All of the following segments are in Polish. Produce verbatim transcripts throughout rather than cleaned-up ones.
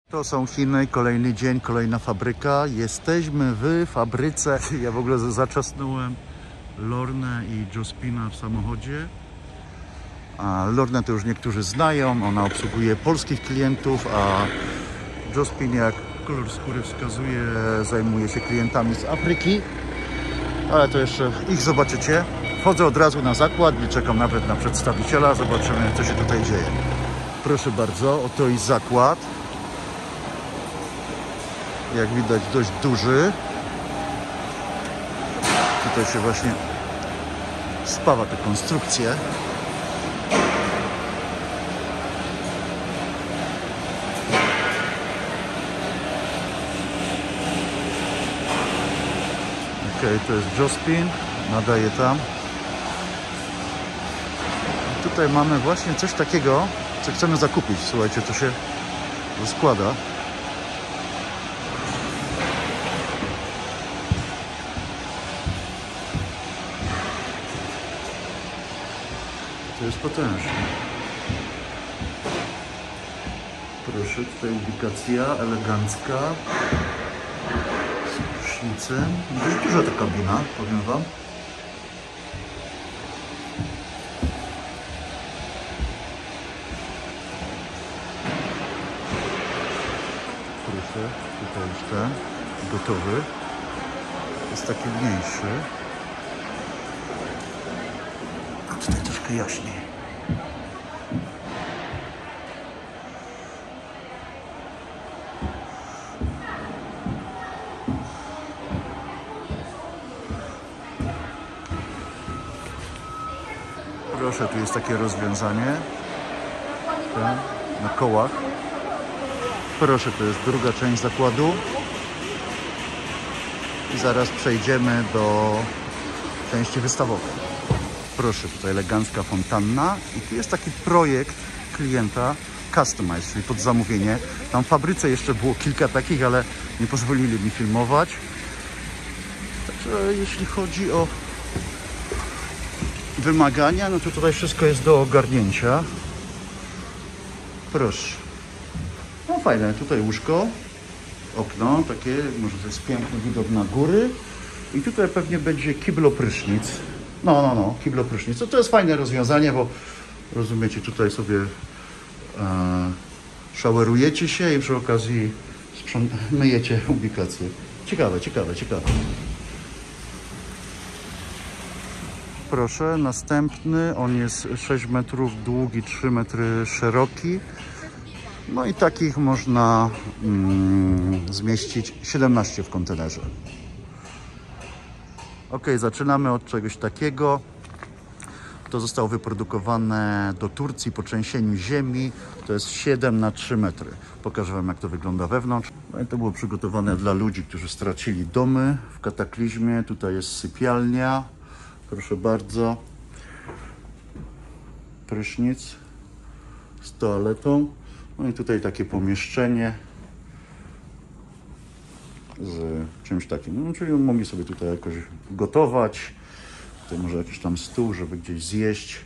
To są Chiny, kolejny dzień, kolejna fabryka. Jesteśmy w fabryce. Ja w ogóle zaczasnąłem Lornę i Jospina w samochodzie. A Lornę to już niektórzy znają, ona obsługuje polskich klientów, a Jospin, jak kolor skóry wskazuje, zajmuje się klientami z Afryki. Ale to jeszcze ich zobaczycie. Wchodzę od razu na zakład, nie czekam nawet na przedstawiciela, zobaczymy, co się tutaj dzieje. Proszę bardzo, oto jest zakład. Jak widać, dość duży. Tutaj się właśnie spawa te konstrukcje. Ok, to jest Jospin, nadaje tam. I tutaj mamy właśnie coś takiego, co chcemy zakupić. Słuchajcie, to się rozkłada. To jest potężne. Proszę, tutaj ubikacja elegancka. Z prysznicem. Dość duża ta kabina, powiem wam. Proszę, tutaj już ten gotowy. Jest taki mniejszy. A tutaj troszkę jaśniej. Proszę, tu jest takie rozwiązanie ten, na kołach. Proszę, to jest druga część zakładu. I zaraz przejdziemy do części wystawowej. Proszę, tutaj elegancka fontanna. I tu jest taki projekt klienta Customize, czyli pod zamówienie. Tam w fabryce jeszcze było kilka takich, ale nie pozwolili mi filmować. Także jeśli chodzi o wymagania, no to tutaj wszystko jest do ogarnięcia. Proszę. No fajne, tutaj łóżko, okno takie, może to jest piękny widok na góry. I tutaj pewnie będzie kiblo-prysznic. No, no, no, kiblo-prysznic. To, to jest fajne rozwiązanie, bo rozumiecie, tutaj sobie e, showerujecie się i przy okazji myjecie ubikację. Ciekawe, ciekawe, ciekawe. Proszę, następny, on jest sześć metrów długi, trzy metry szeroki. No i takich można mm, zmieścić siedemnaście w kontenerze. Ok, zaczynamy od czegoś takiego. To zostało wyprodukowane do Turcji po trzęsieniu ziemi. To jest siedem na trzy metry. Pokażę wam, jak to wygląda wewnątrz. No i to było przygotowane dla ludzi, którzy stracili domy w kataklizmie. Tutaj jest sypialnia. Proszę bardzo. Prysznic z toaletą. No i tutaj takie pomieszczenie z czymś takim. No, czyli mogli sobie tutaj jakoś gotować. Tutaj może jakiś tam stół, żeby gdzieś zjeść.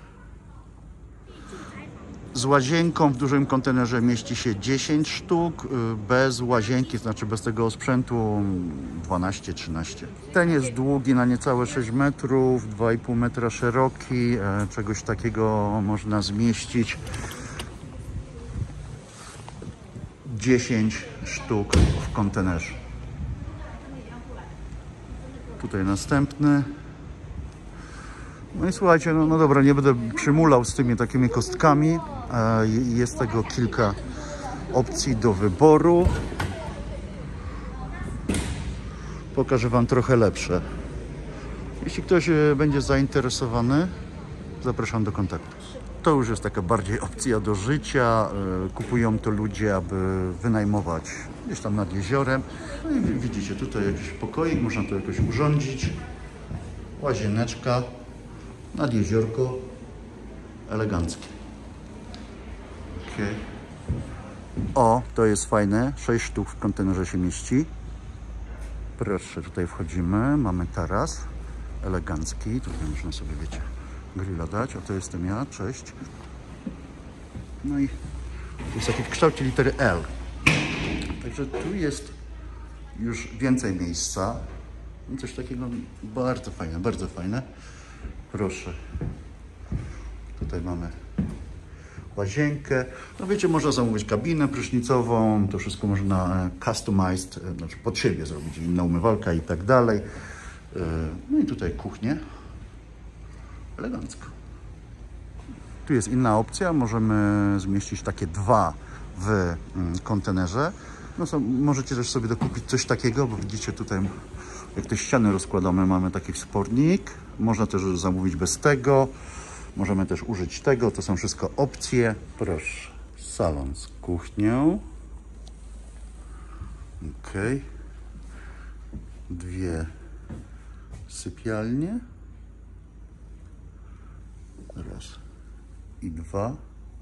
Z łazienką w dużym kontenerze mieści się dziesięć sztuk. Bez łazienki, znaczy bez tego sprzętu dwanaście trzynaście. Ten jest długi na niecałe sześć metrów, dwa i pół metra szeroki. Czegoś takiego można zmieścić dziesięć sztuk w kontenerze. Tutaj następny. No i słuchajcie, no, no dobra, nie będę przymulał z tymi takimi kostkami. Jest tego kilka opcji do wyboru. Pokażę wam trochę lepsze. Jeśli ktoś będzie zainteresowany, zapraszam do kontaktu. To już jest taka bardziej opcja do życia. Kupują to ludzie, aby wynajmować gdzieś tam nad jeziorem. No i widzicie, tutaj jakiś pokoik, można to jakoś urządzić. Łazieneczka nad jeziorko. Eleganckie. Okay. O, to jest fajne. sześć sztuk w kontenerze się mieści. Proszę, tutaj wchodzimy. Mamy taras elegancki. Tutaj można sobie, wiecie, grilla dać. A to jestem ja. Cześć. No i to jest taki w kształcie litery L. Także tu jest już więcej miejsca. Coś takiego bardzo fajne, bardzo fajne. Proszę. Tutaj mamy łazienkę. No wiecie, można zamówić kabinę prysznicową. To wszystko można customized, znaczy pod siebie zrobić. Inna umywalka i tak dalej. No i tutaj kuchnię. Elegancko. Tu jest inna opcja. Możemy zmieścić takie dwa w kontenerze. No so, możecie też sobie dokupić coś takiego, bo widzicie tutaj, jak te ściany rozkładamy, mamy taki wspornik. Można też zamówić bez tego. Możemy też użyć tego. To są wszystko opcje. Proszę. Salon z kuchnią. Ok. Dwie sypialnie. Raz i dwa.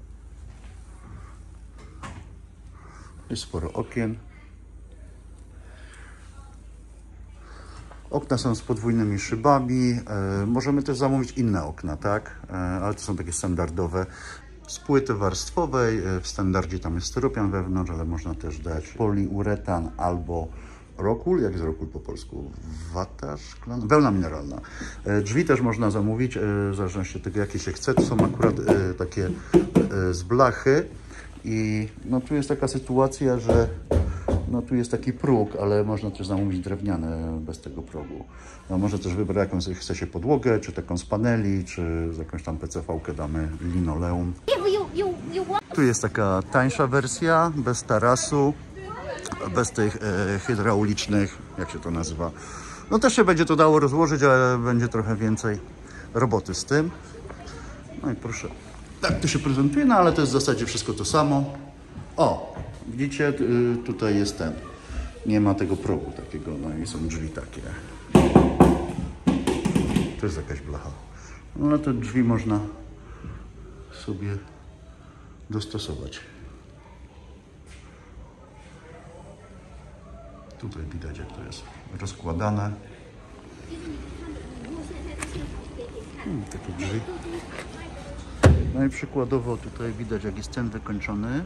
Jest sporo okien. Okna są z podwójnymi szybami. E, możemy też zamówić inne okna, tak? E, ale to są takie standardowe. Z płyty warstwowej. E, w standardzie tam jest styropian wewnątrz, ale można też dać poliuretan albo Rockwool. Jak jest Rockwool po polsku? Wata szklana? Wełna mineralna. E, drzwi też można zamówić, e, w zależności od tego, jakie się chce. To są akurat e, takie e, z blachy. I no tu jest taka sytuacja, że no tu jest taki próg, ale można też zamówić drewniane bez tego progu. No, można też wybrać, jaką chce się podłogę, czy taką z paneli, czy z jakąś tam P C V-kę damy linoleum. Tu jest taka tańsza wersja, bez tarasu, bez tych e, hydraulicznych, jak się to nazywa. No też się będzie to dało rozłożyć, ale będzie trochę więcej roboty z tym. No i proszę. Tak to się prezentuje, no ale to jest w zasadzie wszystko to samo. O, widzicie, tutaj jest ten. Nie ma tego progu takiego, no i są drzwi takie. To jest jakaś blacha. No ale te drzwi można sobie dostosować. Tutaj widać, jak to jest rozkładane. Hmm, takie drzwi. No i przykładowo tutaj widać, jak jest ten wykończony,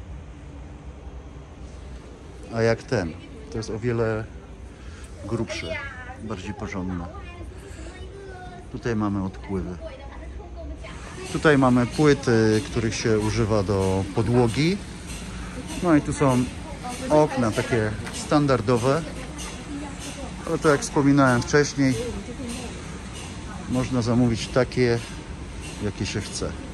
a jak ten. To jest o wiele grubszy, bardziej porządny. Tutaj mamy odpływy. Tutaj mamy płyty, których się używa do podłogi. No i tu są okna takie standardowe. Ale to jak wspominałem wcześniej, można zamówić takie, jakie się chce.